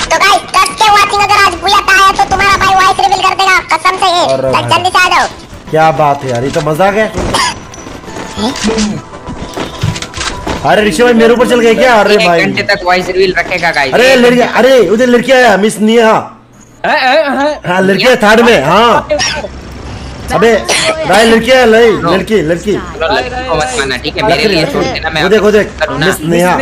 तो गाइस कस के वाचिंग, अगर आज बुया आया तो तुम्हारा भाई वॉइस रिवील कर देगा कसम से। ये जल्दी से आ जाओ। क्या बात है यार, ये तो मजाक है। अरे ऋषि भाई मेरे ऊपर चल गए क्या? अरे भाई घंटे तक वॉइस रिवील रखेगा गाइस। अरे लड़की, अरे उधर लड़की आया मिस नेहा। हाँ लड़की है थर्ड में। हाँ अबे भाई लड़की है, लड़की लड़की मत मानना ठीक है, मेरे लिए छोड़ देना। मैं वो देख मिस नेहा।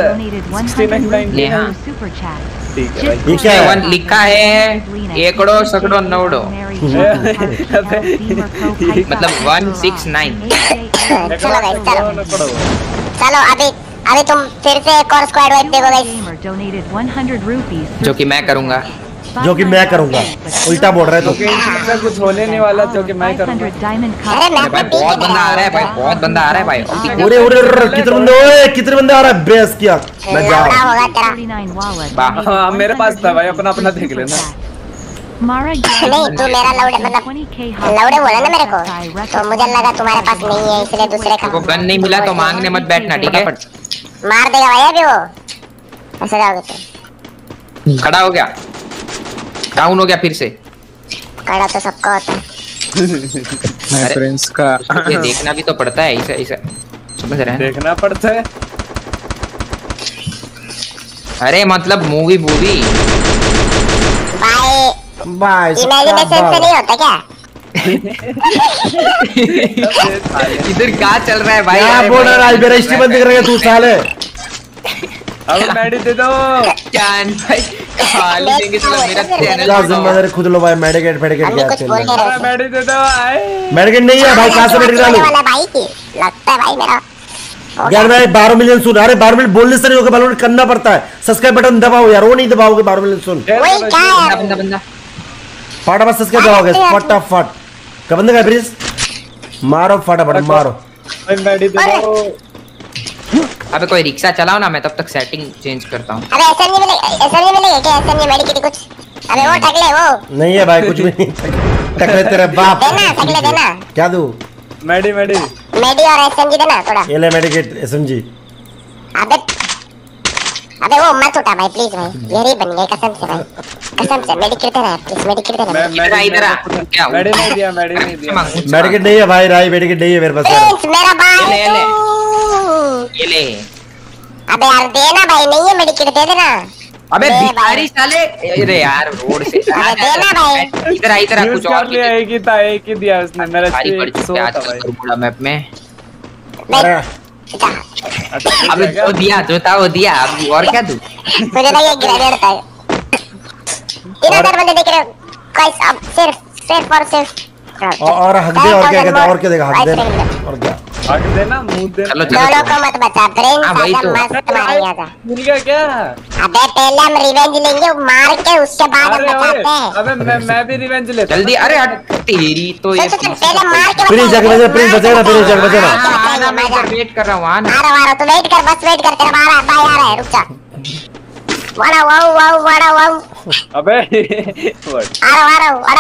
नेहा ये क्या है? वन लिखा है एकड़ो सकड़ो नवड़ो, मतलब 169। चलो गाइस चलो चलो, अभी तुम फिर से एक और स्क्वाड वाइप देखो गाइस, जो कि मैं करूंगा। उल्टा बोल रहा है तो कुछ होने नहीं वाला, जो कि मैं करूंगा। अरे मैं भाई बहुत बंदा आ रहा है भाई, बहुत बंदा आ रहा है भाई। अरे कितने बंदे आ रहा है? बेस किया मैं जा बड़ा होगा तेरा। हाँ मेरे पास था भाई, अपना देख लेना। नहीं तू मेरा लौड़े मतलब लौड़े बोला ना मेरे को, तो मुझे लगा तुम्हारे पास नहीं है इसलिए दूसरे का। को गन नहीं मिला तो मांगने मत बैठना ठीक है। मार देगा भाई अभी वो, ऐसे जाओगे तो। खड़ा हो गया, डाउन हो गया फिर से। खड़ा तो सबका होता है। अरे फ्रेंड्स का ये देखना भी तो पड़ता है, ऐसा समझ रहे हैं? देखना पड़ता है। अरे मतलब मूवी भाई इमेजिनेशन से नहीं होता क्या? इधर क्या चल रहा है भाई? क्या बोल रहा है? मेरा स्टीमन दिख रहा है तू साले। अब मेडी दे दो जान भाई, खाली देंगे तो मेरा चैनल क्या जिम्मेदारी खुद लो भाई। मेडिकेट क्या चल रहा है? मेडी दे दो। मेडिकेट नहीं है भाई, कहां से मेडिकेट डालूं? भाई की लगता है भाई मेरा यार मैं 12 मिलियन सुन। अरे 12 मिलियन बोलने से नहीं होगा, बालों करना पड़ता है। सब्सक्राइब बटन दबाओ यार, वो नहीं दबाओगे 12 मिलियन सुन। वही क्या है बंदा फटाफट सब्सक्राइब दबाओगे फटाफट। कब बंदे का प्लीज मारो फटाफट मारो। मेडी दे दो। अबे कोई रिक्शा चलाओ ना, मैं तब तक सेटिंग चेंज करता हूं। अबे ऐसा नहीं मिलेगा क्या? ऐसा नहीं मेडिकेट कुछ। अबे वो टकले वो नहीं है भाई, कुछ भी नहीं। टकले तेरे बाप देना, टकले देना। क्या दूं? मेडी और एसएमजी देना थोड़ा। ये ले मेडिकेट एसएमजी। अबे वो मत उठा भाई प्लीज भाई, यही बन गए कसम से भाई, कसम से। मेडिकेट देना प्लीज, मेडिकेट देना। इधर आ क्या मेडी नहीं दिया। मेडिकेट नहीं है भाई, राई मेडिकेट नहीं है मेरे पास। मेरा भाई ये ले। अबे यार देना भाई, नहीं है मेडिकेट दे देना। अबे भिखारी साले। अरे यार रोड से देना भाई। इधर आ कुछ और लिया। एक ही दिया उसने मेरा। बड़ा मैप में। अबे वो दिया जो था वो दिया, अब और क्या दूं? मुझे ना ये ग्रेनेड था। 3000 बंदे देख रहे हो गाइस, अब सिर्फ और हक दे। और क्या कहता? और क्या देगा? हक दे और क्या? हक देना, मुंह दे। दोनों को मत बचा, ब्रेन साला मस्त मारेगा था। भूल गया क्या? अबे पहले हम रिवेंज लेंगे मार के, उसके बाद हम बचाते हैं। अबे मैं भी रिवेंज लेता। जल्दी। अरे हट तेरी तो ये पहले मार के प्लीज जग बजा, प्लीज बचाना, प्लीज जग बचाना। आना, मैं इधर वेट कर रहा हूं। आना आ रहा तो वेट कर, बस वेट कर, तेरा भाई आ रहा है, रुक जा। वाड़ा वाओ अबे आ रहा हूं।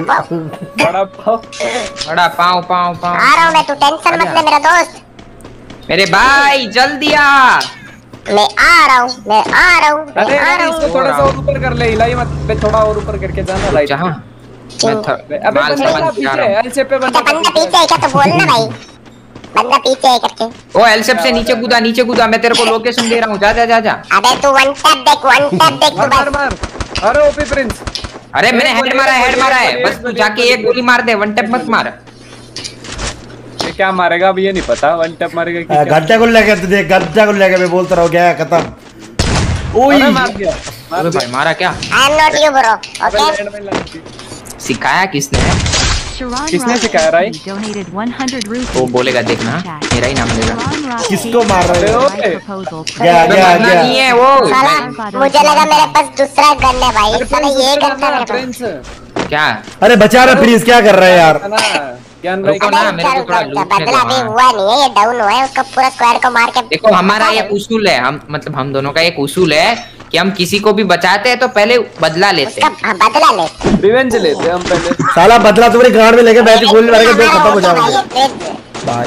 बड़ा पाँव आ रहा हूं मैं, तू टेंशन मत ले मेरा दोस्त। मेरे भाई जल्दी आ। मैं आ रहा हूं। अरे इसको थोड़ा सा और ऊपर कर ले, हिलाई मत। थोड़ा और ऊपर करके जाना राइट। जहां अबे बंदा पीछे है, एल शेप पे बंदा पीछे है क्या? तो बोलना भाई बंदा पीछे है करके। ओ एल शेप से नीचे कूदा। मैं तेरे को लोकेशन दे रहा हूं, जा। अबे तू वन टैप देख तू बस। मार। अरे ओपी प्रिंस। अरे मैंने हेड मारा है। बस तू जाके एक गोली मार दे, वन टैप मत मार। ये क्या मारेगा अब ये नहीं पता। वन टैप मारेगा कि घंटा को लेके देख, घंटा को लेके मैं बोलता रहा हूं क्या खत्म। ओए मार दिया। अरे भाई मारा क्या? I am not you bro, okay? सिखाया किसने सिखाया राई? वो बोलेगा देखना, मेरा ही नाम लेगा। किसको मार रहे हो? क्या नहीं है वो। मुझे लगा मेरे पास दूसरा गन है भाई, साला ये गन था मेरे पास। क्या? अरे बचा रहा प्लीज, क्या कर रहा है यार? ज्ञान भाई रुको ना, मेरे को थोड़ा लूटने दो। बदला भी हुआ नहीं है, ये डाउन हुआ है, उसका पूरा स्क्वाड को मार के। देखो हमारा एक उसूल है, हम दोनों का एक उसूल है कि हम किसी को भी बचाते हैं तो पहले बदला लेते हैं। बदला ले, रिवेंज लेते हम पहले। साला बदला तुम्हारी गांड में लेके बैठ गोली मारेगा, दो खत्म हो जाएगा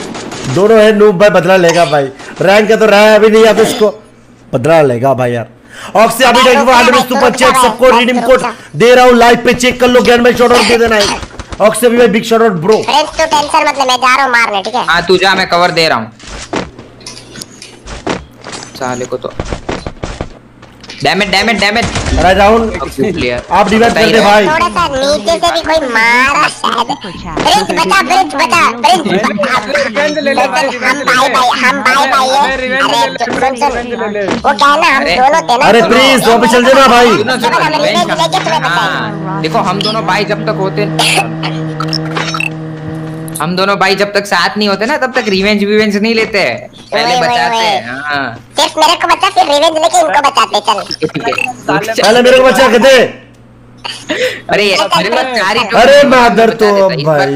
भाई। दोनों है नूब भाई, बदला लेगा भाई। रैंक का तो रहा है अभी नहीं, अब इसको बदला लेगा भाई यार। ऑक्सी अभी तक 100 सुपर चैट सबको रिडीम कोड दे रहा हूँ लाइव पे, चेक कर लो। ज्ञान भाई शॉट आउट दे देना है ऑक्सी अभी भाई, big shot out bro. Friends तू टेंशन मत ले, मैं जा रहा हूँ मारने, ठीक है? हाँ तू जा, मैं कवर दे रहा हूँ साले को। तो डैमेज राइट राउंड आप डिवाइड कर दे भाई। थोड़ा सा नीचे से भी कोई मारा शायद। ब्रिज बचा हम भाई वो कहना हम दोनों थे ना। अरे प्लीज वापस चल जाना भाई। देखो हम दोनों भाई जब तक होते, हम दोनों भाई जब तक साथ नहीं होते ना तब तक रिवेंज नहीं लेते, पहले बचाते हैं। हाँ सिर्फ मेरे को बचा, फिर रिवेंज लेके इनको बचाते। चल पहले मेरे को बचा के दे। अरे मेरे पास सारी अरे मादर तो भाई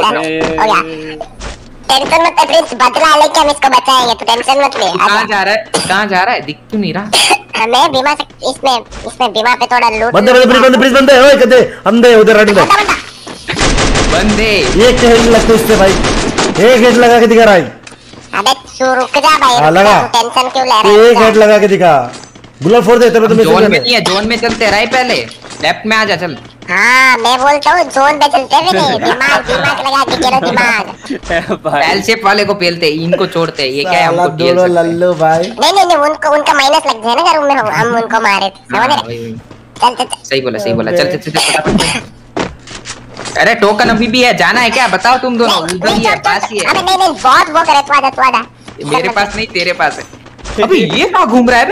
टेंशन मत ले प्रिंस, बदला लेके हम इसको बचाएंगे, तो टेंशन मत ले। कहाँ जा रहा है दिख क्यों नहीं रहा? मैं बीमा से इसमें बीमा पे थोड़ा लूट। बंदे ओए कदे अंधे उधर राइट में बंदे। एक हेड लगता है इससे भाई, एक हेड लगा के दिखा रहा है। अबे तू रुक जा भाई, हाँ लगा, टेंशन क्यों ले रहा है? एक हेड लगा के दिखा। गुलाब फोड़ दे तेरे, तो जोन में नहीं है, जोन में चलते रहे, पहले लेफ्ट में आ जा चल। हाँ मैं बोलता हूँ जोन पे चलते हुए नहीं, दिमाग लगा के चलो दिमाग। एल शेप वाले को पेलते, इनको छोड़ते, ये क्या है हमको टीएल सकते। लल्लू भाई नहीं उनका माइनस लग जाए ना अगर हम उनको मारे, समझ रहे? चल सही बोला चल। अरे टोकन अभी भी है, जाना है क्या? बताओ तुम दोनों, उधर ही है, पास ही है। अबे नहीं बहुत वो करे, तू आजा। मेरे पास नहीं, तेरे पास है। अबे ये कहाँ घूम रहा है बे?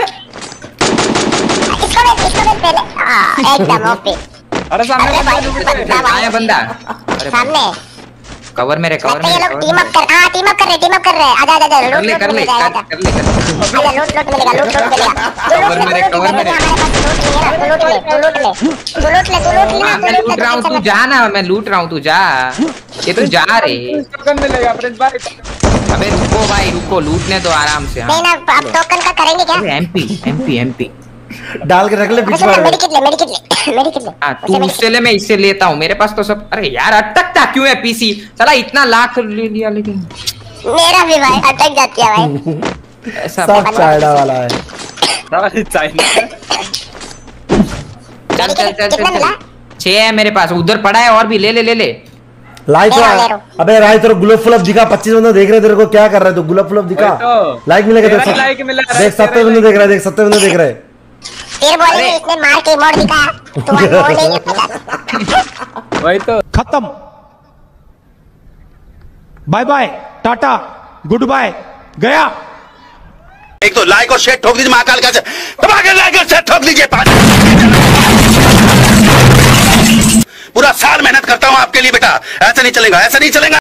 इसको पहले एकदम ओपी। अरे सामने बंदा सामने कवर मेरे, कवर ये लोग टीम अप कर रहे हैं। आजा कर ले लूट मिलेगा। मैं लूट रहा हूँ, तू जा ना, मैं लूट रहा हूँ, तू जा। ये तू जा रे। अबे रुको भाई रुको, लूटने दो आराम से। नहीं ना, अब टोकन का करेंगे क्या? एमपी डाल के रख ले बीच में। मेडिकेट ले। हाँ तू उससे ले, मैं इससे लेता हूँ, मेरे पास तो सब। अरे यार अटकता क्यों है पीसी? चला इतना लाख ले लिया, लेकिन मेरा भी भाई अटक जाती है भाई। ऐसा सब चाइना वाला है। चल 6 है मेरे पास, उधर पड़ा है और भी, ले लाइक तो अबे राय तेरे गुलाब फुल दिखा, 25 बंदे देख रहे तेरे को, क्या कर रहा है तू? गुलाब फुल दिखा, लाइक मिलेगा देख, 70 बंदे देख रहे। फिर बोले इसने मार के मोड़ दिखाया, तुम्हारा मोड़ नहीं है। वही तो खत्म, bye bye tata goodbye, गया। एक तो लाइक और शेयर ठोक दीजिए, महाकाल का लाइक और शेयर ठोक दीजिए। पूरा साल मेहनत करता हूं आपके लिए बेटा, ऐसा नहीं चलेगा।